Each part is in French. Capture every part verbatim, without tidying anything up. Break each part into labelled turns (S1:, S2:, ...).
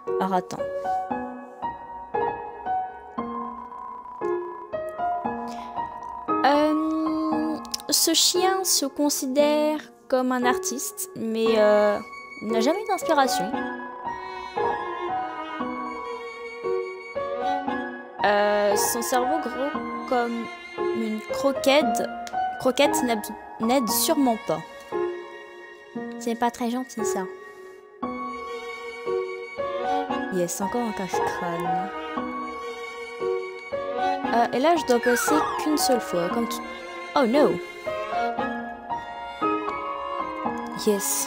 S1: Alors attends. Euh, ce chien se considère comme un artiste, mais euh, n'a jamais eu d'inspiration. Euh, son cerveau gros comme une croquette, croquette n'aide sûrement pas. C'est pas très gentil ça. Yes, encore un cache-crâne. Euh, et là, je dois passer qu'une seule fois, comme tout... Oh no! Yes.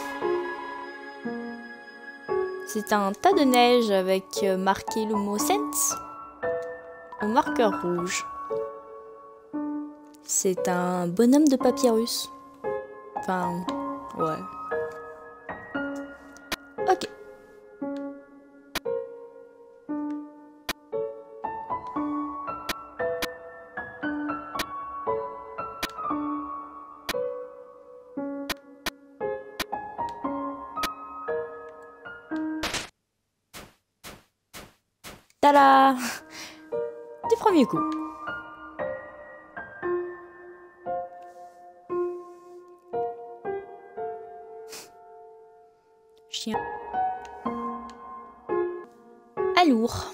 S1: C'est un tas de neige avec euh, marqué le mot Sense au marqueur rouge. C'est un bonhomme de papyrus. Enfin, ouais. Ok. Tada! Du premier coup. Chien. Alourd.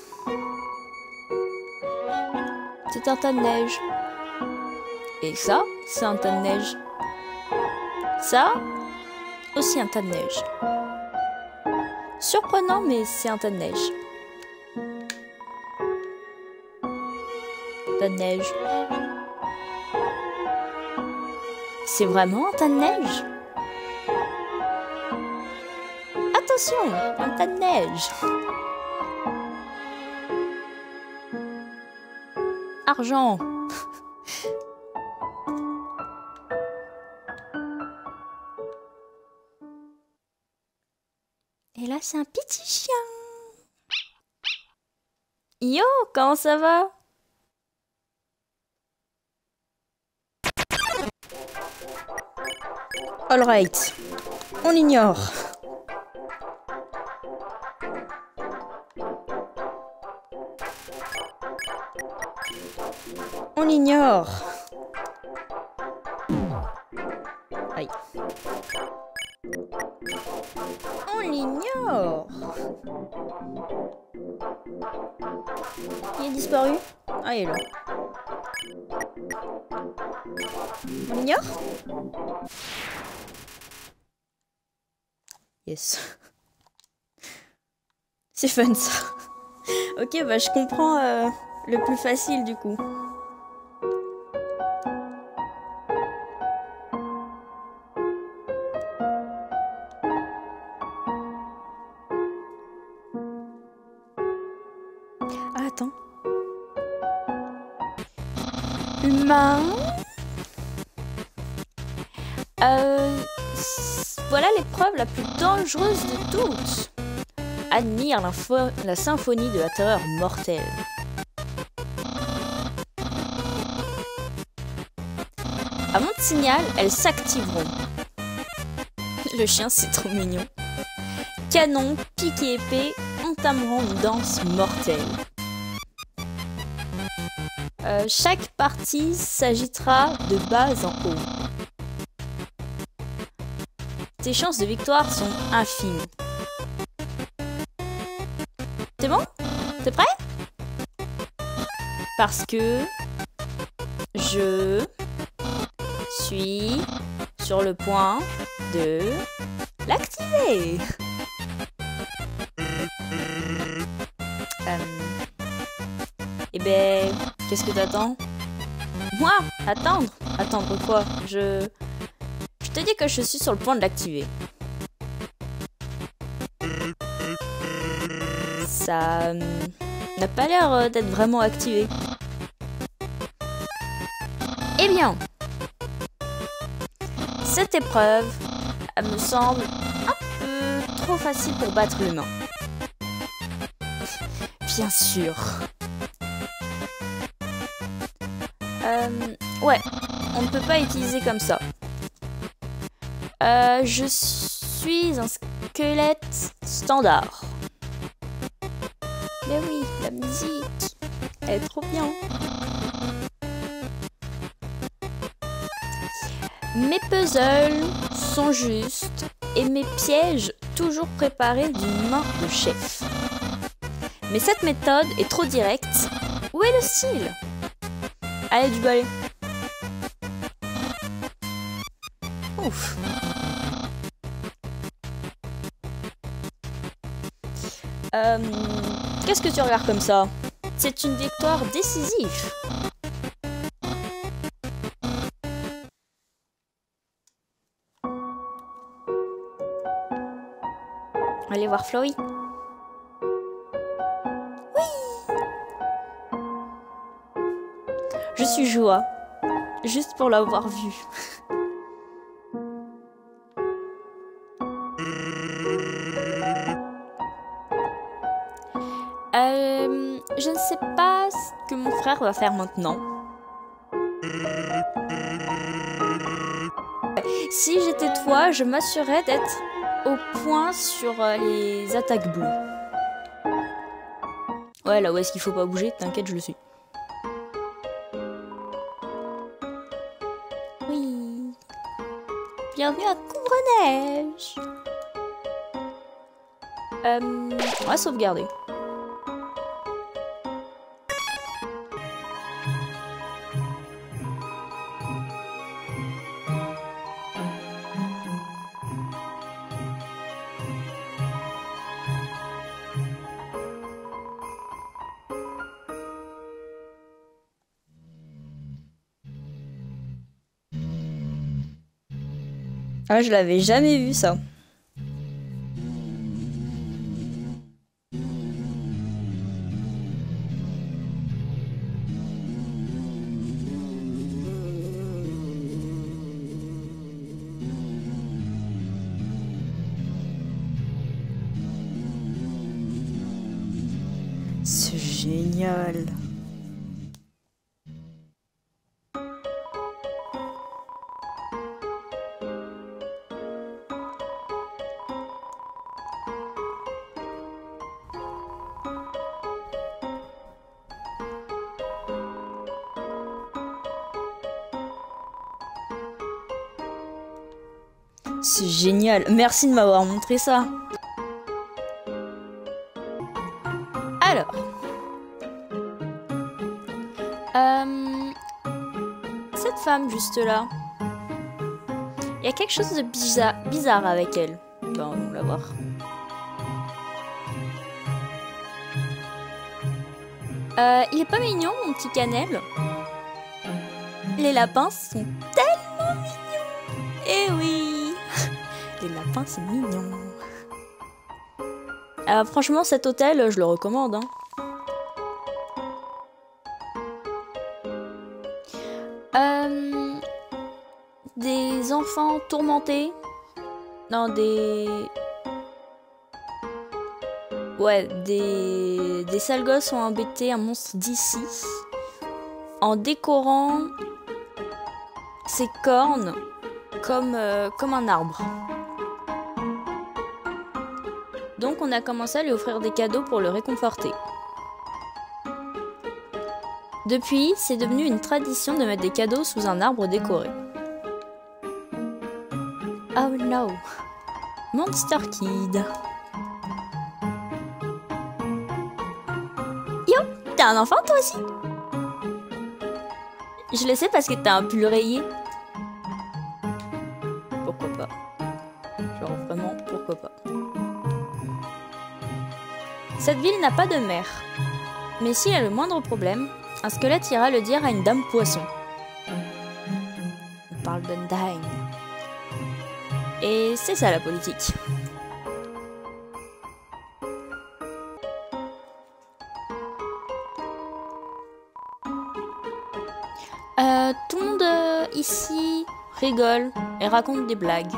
S1: C'est un tas de neige. Et ça, c'est un tas de neige. Ça, aussi un tas de neige. Surprenant, mais c'est un tas de neige. Tas de neige. C'est vraiment un tas de neige? Attention, un tas de neige. Argent. Et là, c'est un petit chien. Yo, comment ça va? All right, on ignore. On ignore. Aïe. On l'ignore. Il est disparu? Ah, il est là. On l'ignore? Yes. C'est fun ça. Ok, bah je comprends euh, le plus facile du coup. Ah, attends. Humain. Euh, voilà l'épreuve la plus dangereuse de toutes. Admire la symphonie de la terreur mortelle. À mon signal, elles s'activeront. Le chien, c'est trop mignon. Canon, pique et épée entameront une danse mortelle. Euh, chaque partie s'agitera de bas en haut. Tes chances de victoire sont infimes. C'est bon? T'es prêt? Parce que je suis sur le point de l'activer. Euh... Eh ben, qu'est-ce que t'attends? Moi? Attendre? Attendre quoi? Je... Je te dis que je suis sur le point de l'activer. Ça euh, n'a pas l'air d'être vraiment activé. Eh bien, cette épreuve elle me semble un peu trop facile pour battre l'humain. Bien sûr. Euh, ouais, on ne peut pas utiliser comme ça. Euh, je suis un squelette standard. Mais oui, la musique, elle est trop bien. Mes puzzles sont justes et mes pièges toujours préparés d'une main de chef. Mais cette méthode est trop directe. Où est le style? Allez, du balai. Ouf. Euh, Qu'est-ce que tu regardes comme ça? C'est une victoire décisive. Allez voir Floy. Oui. Je suis joie, juste pour l'avoir vu. euh, je ne sais pas ce que mon frère va faire maintenant. Si j'étais toi, je m'assurerais d'être au point sur euh, les attaques bleues. Ouais, là où est-ce qu'il faut pas bouger, t'inquiète, je le suis. Oui. Bienvenue à Couvre-Neige. Euh, on va sauvegarder. Ah, je l'avais jamais vu ça. C'est génial. C'est génial. Merci de m'avoir montré ça. Alors. Euh, cette femme juste là. Il y a quelque chose de bizarre, bizarre avec elle. Ben, on va voir. Euh, il est pas mignon, mon petit Cannelle. Les lapins sont tellement mignons. Eh oui. Les lapins, c'est mignon. Euh, franchement, cet hôtel, je le recommande. Hein. Euh, des enfants tourmentés. Non, des... Ouais, des... Des sales gosses ont embêté un monstre d'ici. En décorant ses cornes comme, euh, comme un arbre. Donc on a commencé à lui offrir des cadeaux pour le réconforter. Depuis, c'est devenu une tradition de mettre des cadeaux sous un arbre décoré. Oh no! Monster Kid! Yo! T'es un enfant toi aussi? Je le sais parce que t'as un pull rayé. Pourquoi pas? Genre vraiment, pourquoi pas? Cette ville n'a pas de mer. Mais s'il a le moindre problème, un squelette ira le dire à une dame poisson. On parle d'Undyne. Et c'est ça la politique. Euh, tout le monde euh, ici rigole et raconte des blagues.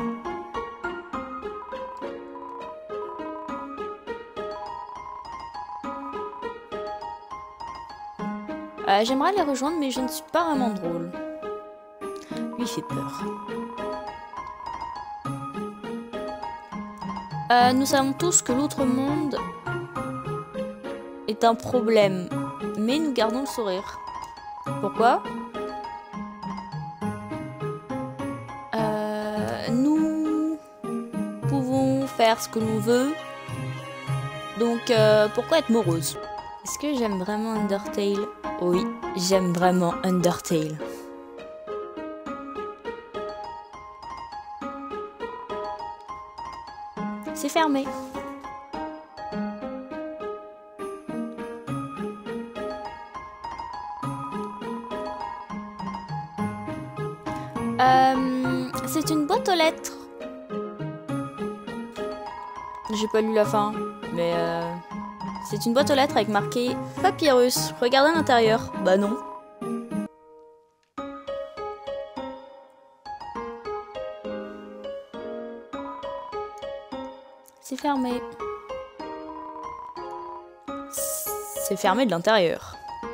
S1: Euh, J'aimerais les rejoindre, mais je ne suis pas vraiment drôle. Lui fait peur. Euh, nous savons tous que l'autre monde est un problème, mais nous gardons le sourire. Pourquoi? euh, Nous pouvons faire ce que l'on veut, donc euh, pourquoi être morose? Est-ce que j'aime vraiment Undertale? Oui, j'aime vraiment Undertale. C'est fermé. Euh, c'est une boîte aux lettres. J'ai pas lu la fin, mais euh, c'est une boîte aux lettres avec marqué Papyrus. Regarde à l'intérieur. Bah non. C'est fermé. C'est fermé de l'intérieur.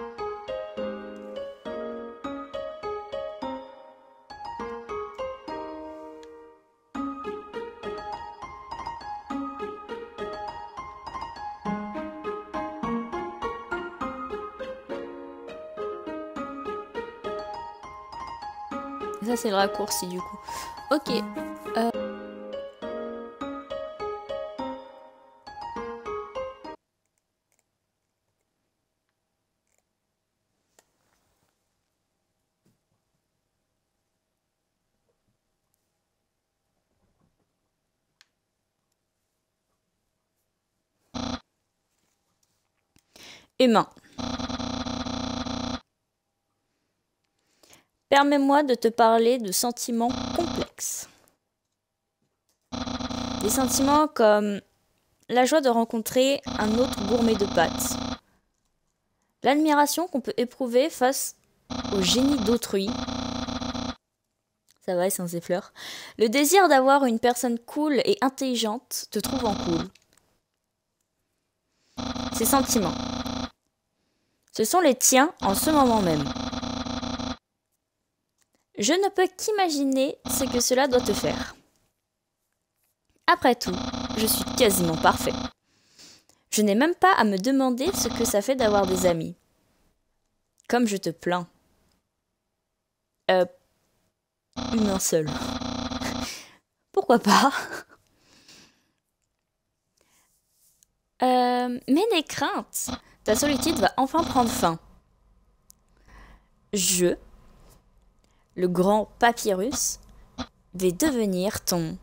S1: Ça c'est le raccourci du coup. Ok. Euh... Humain. Permets-moi de te parler de sentiments complexes. Des sentiments comme la joie de rencontrer un autre gourmet de pâtes, l'admiration qu'on peut éprouver face au génie d'autrui, ça va sans effleurs, le désir d'avoir une personne cool et intelligente te trouvant cool. Ces sentiments, ce sont les tiens en ce moment même. Je ne peux qu'imaginer ce que cela doit te faire. Après tout, je suis quasiment parfait. Je n'ai même pas à me demander ce que ça fait d'avoir des amis. Comme je te plains. Euh... Humain seul. Pourquoi pas? euh, Mais n'aie crainte, ta solitude va enfin prendre fin. Je... le grand Papyrus, vais devenir ton...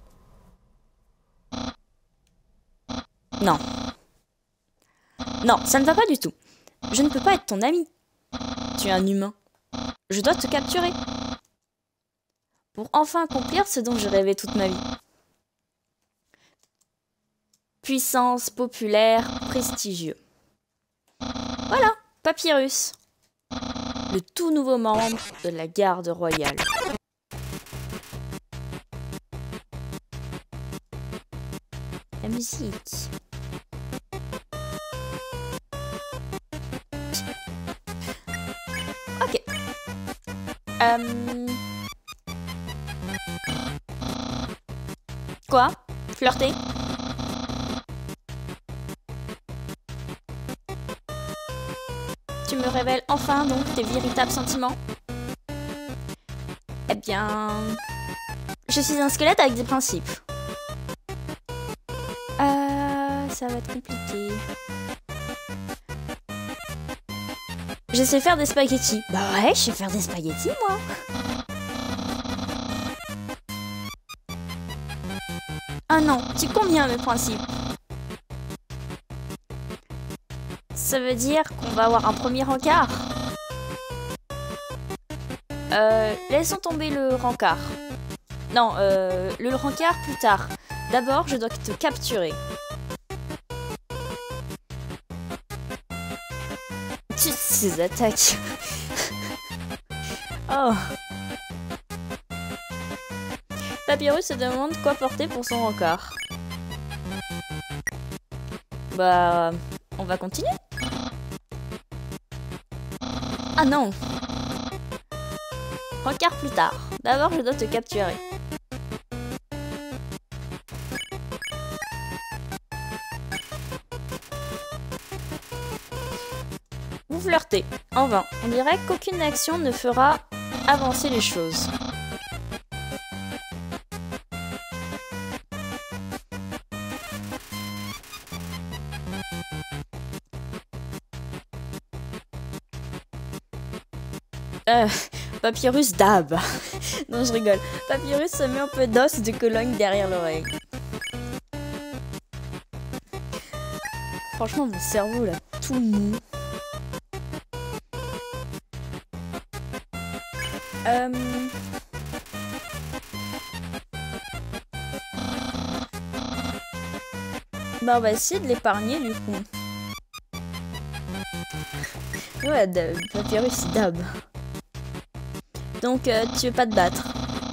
S1: Non. Non, ça ne va pas du tout. Je ne peux pas être ton ami. Tu es un humain. Je dois te capturer. Pour enfin accomplir ce dont je rêvais toute ma vie. Puissance, populaire, prestigieux. Voilà, Papyrus. Le tout nouveau membre de la garde royale. La musique. Ok. Euh... Quoi? Flirter? Tu me révèles enfin donc tes véritables sentiments? Eh bien... Je suis un squelette avec des principes. Euh... Ça va être compliqué. Je sais faire des spaghettis. Bah ouais, je sais faire des spaghettis, moi. Ah non, tu conviens mes principes. Ça veut dire qu'on va avoir un premier rencard. Euh, laissons tomber le rencard. Non, euh, le rencard plus tard. D'abord, je dois te capturer. Ces attaques. Oh. Papyrus se demande quoi porter pour son rencard. Bah, on va continuer. Ah non. Rencard plus tard. D'abord, je dois te capturer. flirter. En vain. On dirait qu'aucune action ne fera avancer les choses. Euh, Papyrus dab. Non, je rigole. Papyrus se met un peu d'os de Cologne derrière l'oreille. Franchement, mon cerveau là, tout mou. Euh... Bah, on va essayer de l'épargner du coup. Ouais, Papyrus dab. Donc, euh, tu veux pas te battre?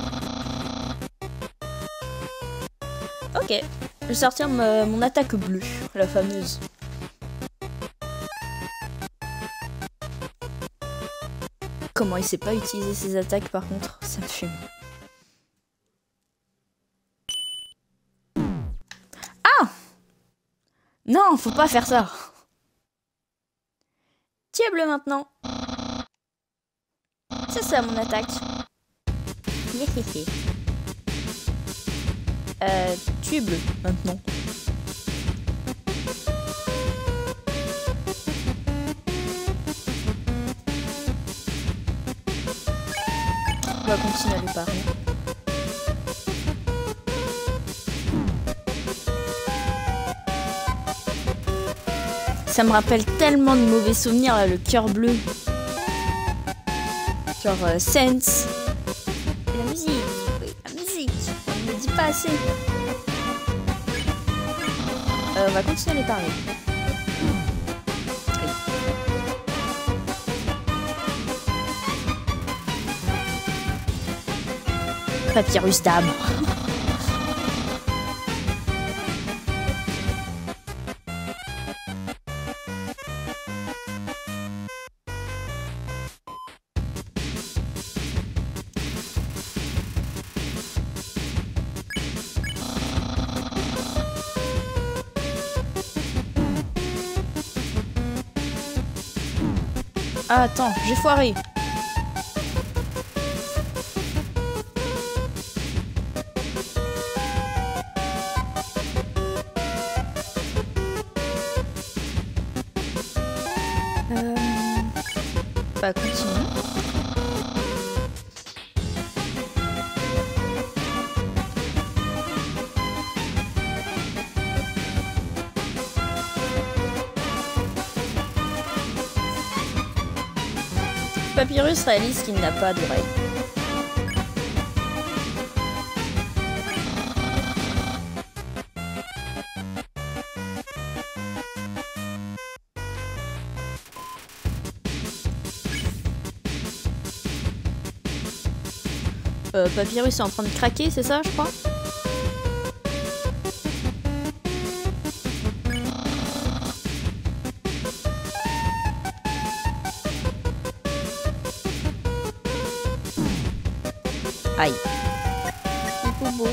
S1: Ok. Je vais sortir ma, mon attaque bleue, la fameuse. Comment il sait pas utiliser ses attaques par contre? Ça me fume. Ah! Non, faut pas faire ça. Tu es bleu maintenant. C'est ça mon attaque. euh, tu es bleu maintenant. On va continuer à lui parler. Ça me rappelle tellement de mauvais souvenirs là, le cœur bleu. Genre euh, Sense. Et la musique, oui, la musique. On ne dit pas assez. Euh, on va continuer à les parler. Oui. Papyrus dab. Ah, attends, j'ai foiré. Euh... Bah, continue. Papyrus réalise qu'il n'a pas d'oreille. Euh, Papyrus est en train de craquer, c'est ça, je crois? Aïe. C'est beau.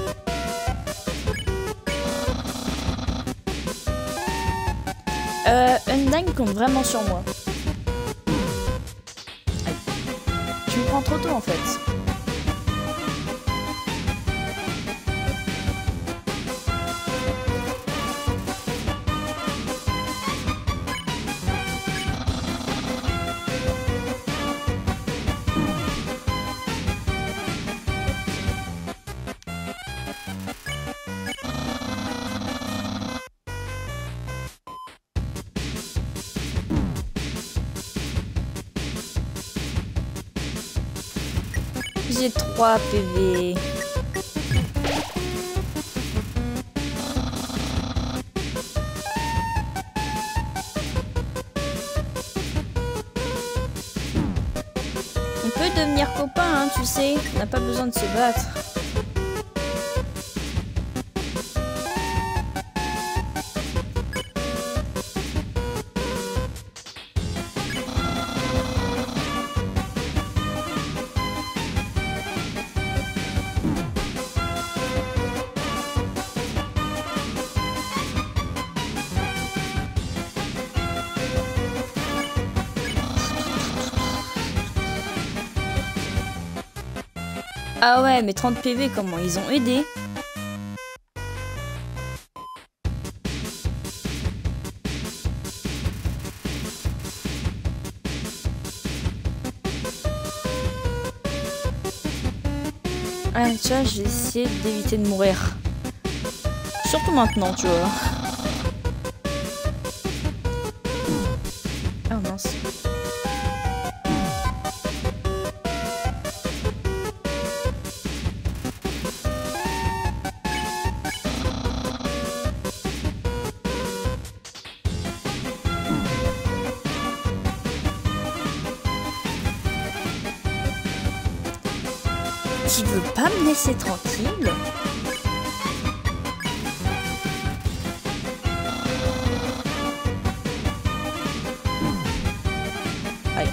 S1: Euh, Undyne compte vraiment sur moi. Aïe. Je me prends trop tôt en fait. J'ai trois P V. On peut devenir copains, hein, tu sais. On n'a pas besoin de se battre. Ah ouais, mais trente P V, comment ils ont aidé? Ah, tu vois, je vais essayer d'éviter de mourir. Surtout maintenant, tu vois. Oh mince. Tu veux pas me laisser tranquille? Aïe.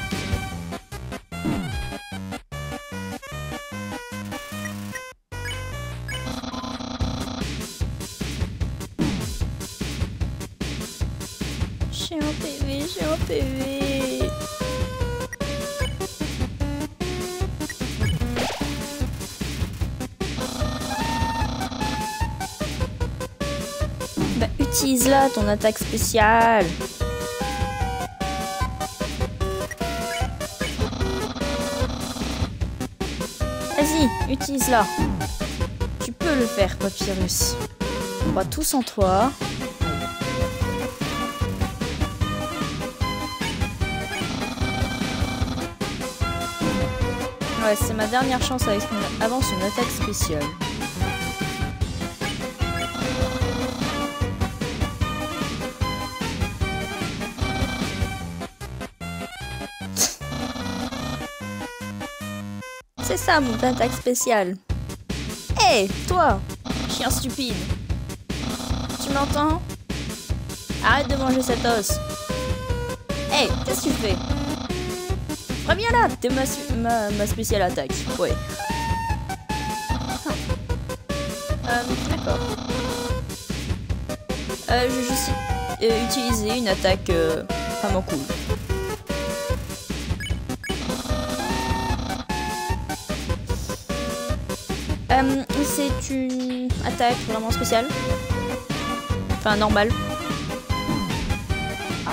S1: J'ai un P V, j'ai un P V. Bah, utilise-la, ton attaque spéciale. Vas-y, utilise-la. Tu peux le faire, Papyrus. On va tous en toi. Ouais, c'est ma dernière chance avec son... avant son attaque spéciale. C'est ça mon attaque spéciale. Hé, hey, toi, chien stupide. Tu m'entends? Arrête de manger cet os. Hé, hey, qu'est-ce que tu fais? Reviens là, t'es ma, ma, ma spéciale attaque. Ouais. Euh, d'accord. Euh, je vais juste euh, utiliser une attaque euh, vraiment cool. Euh, c'est une attaque vraiment spéciale. Enfin, normale. Ah.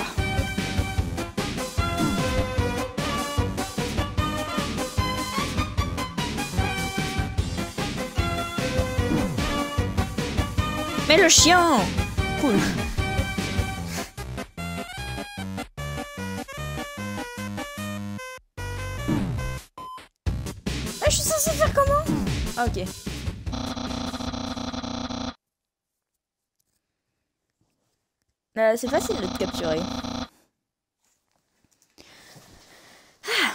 S1: Mais le chien! Cool. Ah, je suis censée faire comment? Ah, ok. Euh, c'est facile de te capturer. Ah.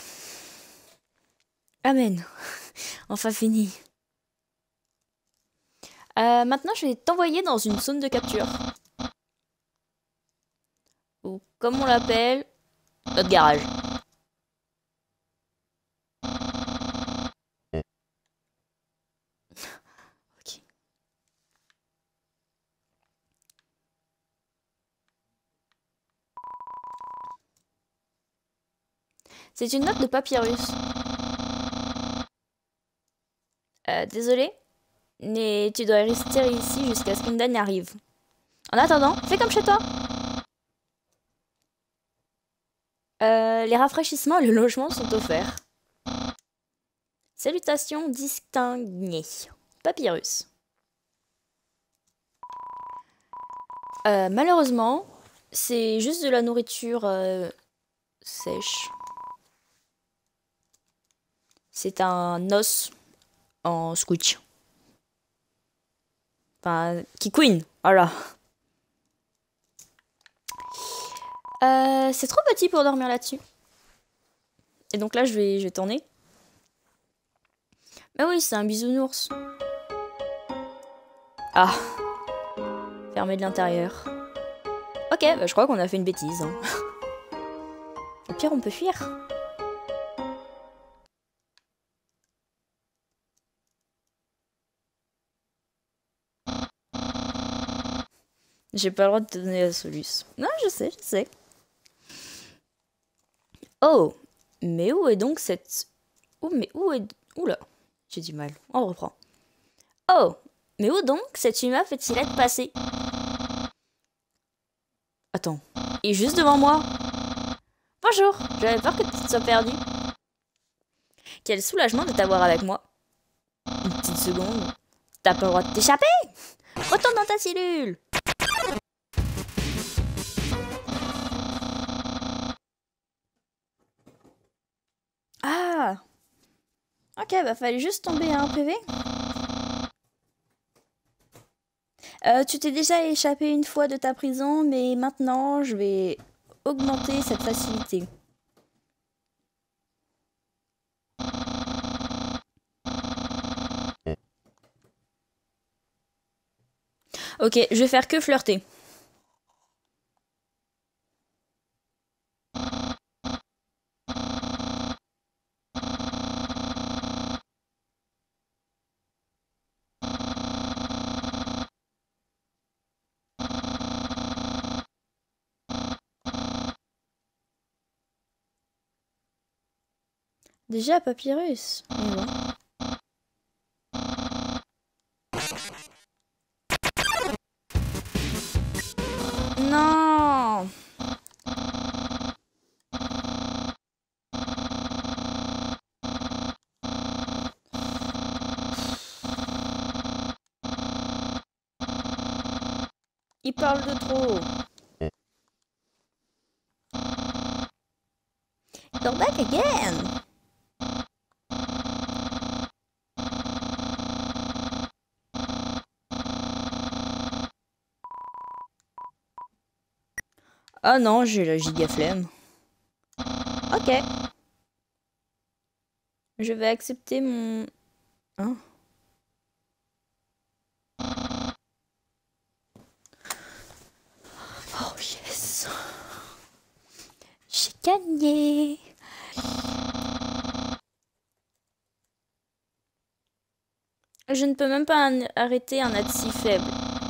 S1: Amen. Enfin fini. Euh, maintenant, je vais t'envoyer dans une zone de capture. Ou comme on l'appelle, notre garage. Ok. C'est une note de Papyrus. Euh, désolé, mais tu dois rester ici jusqu'à ce qu'Indan arrive. En attendant, fais comme chez toi. Euh, les rafraîchissements et le logement sont offerts. Salutations distinguées. Papyrus. Euh, malheureusement, c'est juste de la nourriture euh, sèche. C'est un os en squitch. Enfin, qui queen, voilà. Euh, c'est trop petit pour dormir là-dessus. Et donc là, je vais, je vais tourner. Mais oui, c'est un bisounours. Ah. Fermé de l'intérieur. Ok, bah, je crois qu'on a fait une bêtise. Hein. Au pire, on peut fuir. J'ai pas le droit de te donner la soluce. Non, je sais, je sais. Oh, mais où est donc cette... Oh, mais où est... Oula, J'ai du mal. On reprend. Oh, mais où donc cet humain fait-il être passé? Attends, il est juste devant moi. Bonjour, j'avais peur que tu te sois perdu. Quel soulagement de t'avoir avec moi. Une petite seconde. T'as pas le droit de t'échapper. Retourne dans ta cellule. Ah. Ok, bah fallait juste tomber à un P V. Euh, tu t'es déjà échappé une fois de ta prison, mais maintenant je vais augmenter cette facilité. Ok, je vais faire que flirter. Déjà papyrus. Mais bon. Non. Il parle de trop. You're back again. Ah non, j'ai la giga flemme. Ok. Je vais accepter mon... Hein? Oh yes. J'ai gagné. Je ne peux même pas arrêter un être si faible.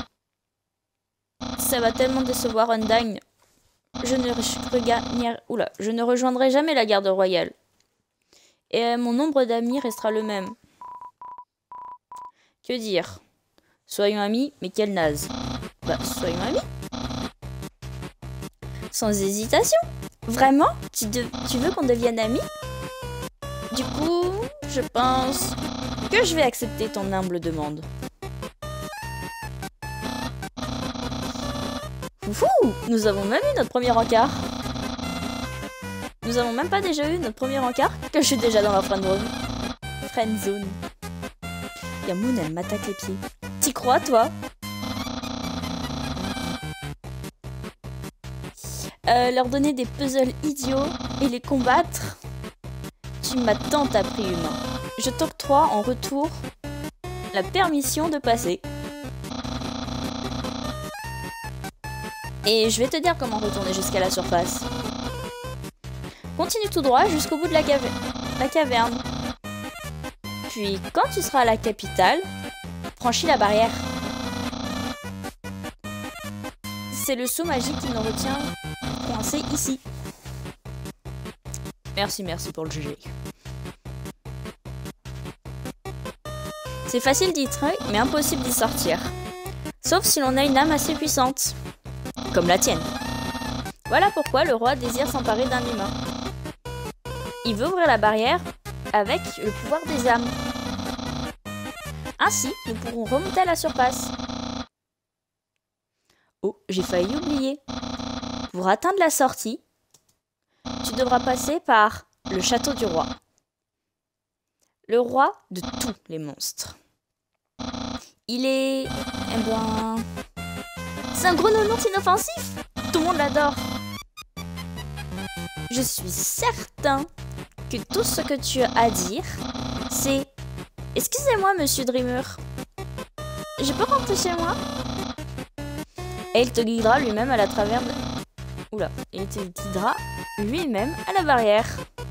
S1: Ça va tellement décevoir Undyne. Je ne, regarde... Oula, je ne rejoindrai jamais la garde royale. Et mon nombre d'amis restera le même. Que dire? Soyons amis, mais quel naze. Bah, soyons amis. Sans hésitation. Vraiment? Tu, de... tu veux qu'on devienne amis? Du coup, je pense que je vais accepter ton humble demande. Foufou! Nous avons même eu notre premier encart. Nous avons même pas déjà eu notre premier encart que je suis déjà dans la friendzone. Friendzone. Yamoun, elle m'attaque les pieds. T'y crois, toi? euh, Leur donner des puzzles idiots et les combattre? Tu m'as tant appris, humain. Je t'octroie en retour la permission de passer. Et je vais te dire comment retourner jusqu'à la surface. Continue tout droit jusqu'au bout de la, cave la caverne. Puis, quand tu seras à la capitale, franchis la barrière. C'est le saut magique qui nous retient coincé ici. Merci, merci pour le G G. C'est facile d'y entrer, mais impossible d'y sortir. Sauf si l'on a une âme assez puissante. Comme la tienne. Voilà pourquoi le roi désire s'emparer d'un humain. Il veut ouvrir la barrière avec le pouvoir des âmes. Ainsi, nous pourrons remonter à la surface. Oh, j'ai failli oublier. Pour atteindre la sortie, tu devras passer par le château du roi. Le roi de tous les monstres. Il est... Eh ben... C'est un gros nounours inoffensif. Tout le monde l'adore. Je suis certain que tout ce que tu as à dire, c'est... Excusez-moi, monsieur Dreamer. Je peux rentrer chez moi? Et il te guidera lui-même à la travers de... Oula. Il te guidera lui-même à la barrière.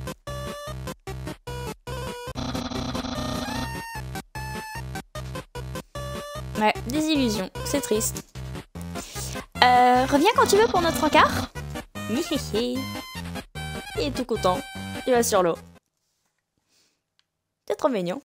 S1: Ouais, des illusions. C'est triste. Euh, reviens quand tu veux pour notre encart. Il est tout content. Il va sur l'eau. C'est trop mignon.